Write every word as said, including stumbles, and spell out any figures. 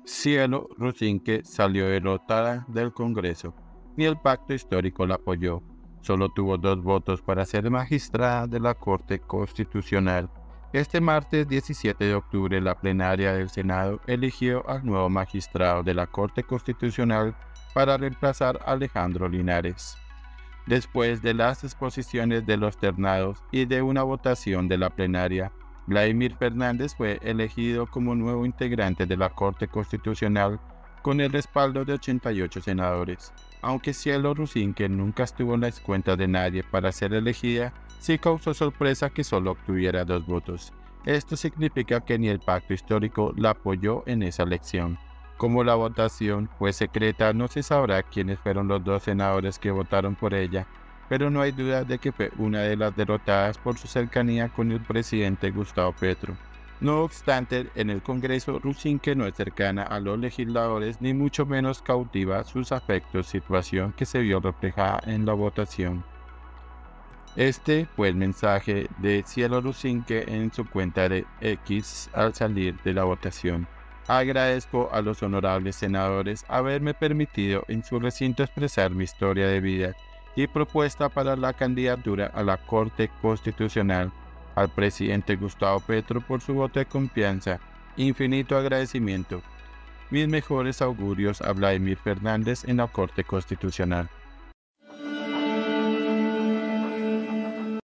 Cielo Rusinque salió derrotada del Congreso. Ni el pacto histórico la apoyó. Solo tuvo dos votos para ser magistrada de la Corte Constitucional. Este martes diecisiete de octubre, la plenaria del Senado eligió al nuevo magistrado de la Corte Constitucional para reemplazar a Alejandro Linares. Después de las exposiciones de los ternados y de una votación de la plenaria, Vladimir Fernández fue elegido como nuevo integrante de la Corte Constitucional con el respaldo de ochenta y ocho senadores. Aunque Cielo Rusinque nunca estuvo en las cuentas de nadie para ser elegida, sí causó sorpresa que solo obtuviera dos votos. Esto significa que ni el pacto histórico la apoyó en esa elección. Como la votación fue secreta, no se sabrá quiénes fueron los dos senadores que votaron por ella, pero no hay duda de que fue una de las derrotadas por su cercanía con el presidente Gustavo Petro. No obstante, en el Congreso, Rusinque no es cercana a los legisladores ni mucho menos cautiva sus afectos, situación que se vio reflejada en la votación. Este fue el mensaje de Cielo Rusinque en su cuenta de X al salir de la votación. Agradezco a los honorables senadores haberme permitido en su recinto expresar mi historia de vida y propuesta para la candidatura a la Corte Constitucional, al presidente Gustavo Petro por su voto de confianza. Infinito agradecimiento. Mis mejores augurios a Vladimir Fernández en la Corte Constitucional.